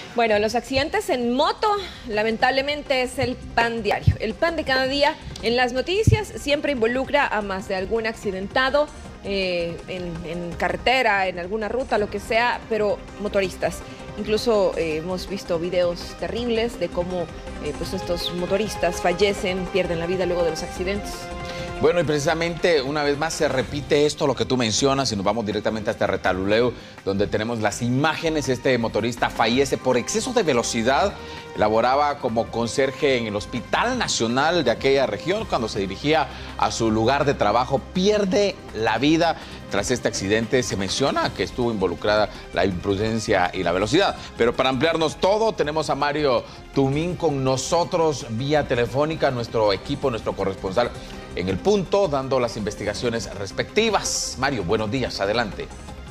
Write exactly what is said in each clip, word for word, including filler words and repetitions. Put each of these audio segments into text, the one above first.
Bueno, los accidentes en moto lamentablemente es el pan diario, el pan de cada día en las noticias. Siempre involucra a más de algún accidentado eh, en, en carretera, en alguna ruta, lo que sea, pero motoristas. Incluso eh, hemos visto videos terribles de cómo eh, pues estos motoristas fallecen, pierden la vida luego de los accidentes. Bueno, y precisamente una vez más se repite esto, lo que tú mencionas, y nos vamos directamente hasta Retalhuleu, donde tenemos las imágenes. Este motorista fallece por exceso de velocidad. Laboraba como conserje en el Hospital Nacional de aquella región. Cuando se dirigía a su lugar de trabajo, pierde la vida. Tras este accidente se menciona que estuvo involucrada la imprudencia y la velocidad. Pero para ampliarnos todo, tenemos a Mario Tumín con nosotros vía telefónica, nuestro equipo, nuestro corresponsal en el punto, dando las investigaciones respectivas. Mario, buenos días, adelante.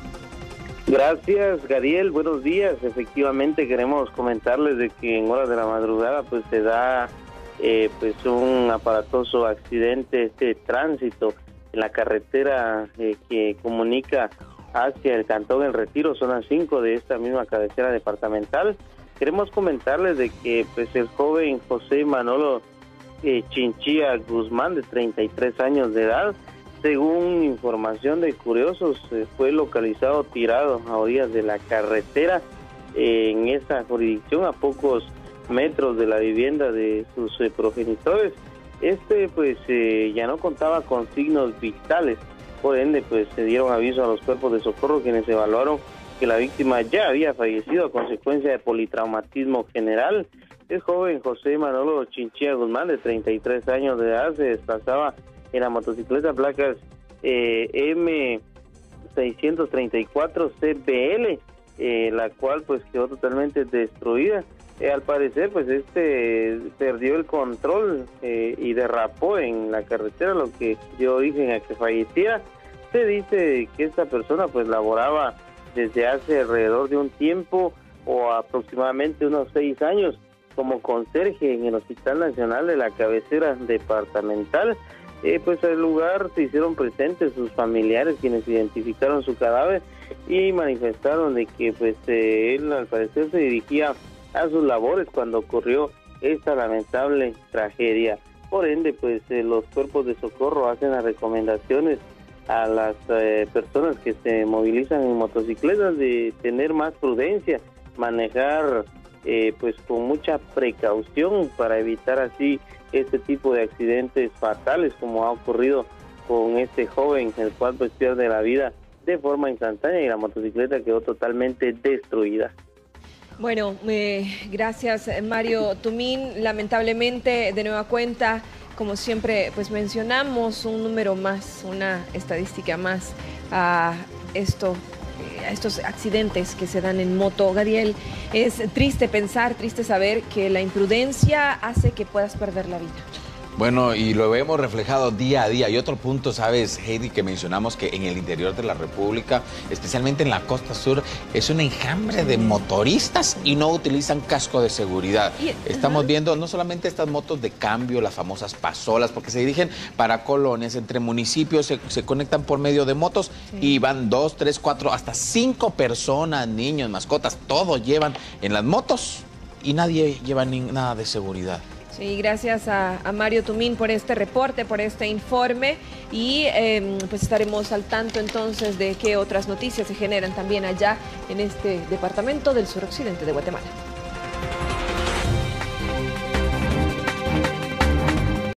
Gracias, Gadiel, buenos días. Efectivamente queremos comentarles de que en horas de la madrugada pues se da eh, pues un aparatoso accidente de tránsito en la carretera eh, que comunica hacia el Cantón El Retiro, zona cinco de esta misma cabecera departamental. Queremos comentarles de que pues el joven José Manolo eh, Chinchilla Guzmán, de treinta y tres años de edad, según información de curiosos, eh, fue localizado tirado a orillas de la carretera eh, en esa jurisdicción, a pocos metros de la vivienda de sus eh, progenitores. Este pues eh, ya no contaba con signos vitales, por ende pues se dieron aviso a los cuerpos de socorro, quienes evaluaron que la víctima ya había fallecido a consecuencia de politraumatismo general. El joven José Manolo Chinchilla Guzmán, de treinta y tres años de edad, se desplazaba en la motocicleta placas eh, M seiscientos treinta y cuatro C B L, eh, la cual pues quedó totalmente destruida. Eh, al parecer pues este perdió el control eh, y derrapó en la carretera, lo que dio origen a que falleciera. Se dice que esta persona pues laboraba desde hace alrededor de un tiempo o aproximadamente unos seis años como conserje en el Hospital Nacional de la cabecera departamental. Eh, pues al lugar se hicieron presentes sus familiares, quienes identificaron su cadáver y manifestaron de que pues eh, él al parecer se dirigía a sus labores cuando ocurrió esta lamentable tragedia. Por ende pues eh, los cuerpos de socorro hacen las recomendaciones a las eh, personas que se movilizan en motocicletas de tener más prudencia, manejar eh, pues con mucha precaución para evitar así este tipo de accidentes fatales, como ha ocurrido con este joven, el cual pues pierde la vida de forma instantánea y la motocicleta quedó totalmente destruida. Bueno, eh, gracias Mario Tumín. Lamentablemente, de nueva cuenta, como siempre pues mencionamos, un número más, una estadística más a esto, a estos accidentes que se dan en moto. Gadiel, es triste pensar, triste saber que la imprudencia hace que puedas perder la vida. Bueno, y lo vemos reflejado día a día. Y otro punto, sabes, Heidi, que mencionamos que en el interior de la República, especialmente en la costa sur, es un enjambre de motoristas y no utilizan casco de seguridad. Y, Estamos uh-huh. viendo no solamente estas motos de cambio, las famosas pasolas, porque se dirigen para colonias, entre municipios, se, se conectan por medio de motos sí. y van dos, tres, cuatro, hasta cinco personas, niños, mascotas, todos llevan en las motos y nadie lleva ni, nada de seguridad. Sí, gracias a, a Mario Tumín por este reporte, por este informe y eh, pues estaremos al tanto entonces de qué otras noticias se generan también allá en este departamento del suroccidente de Guatemala.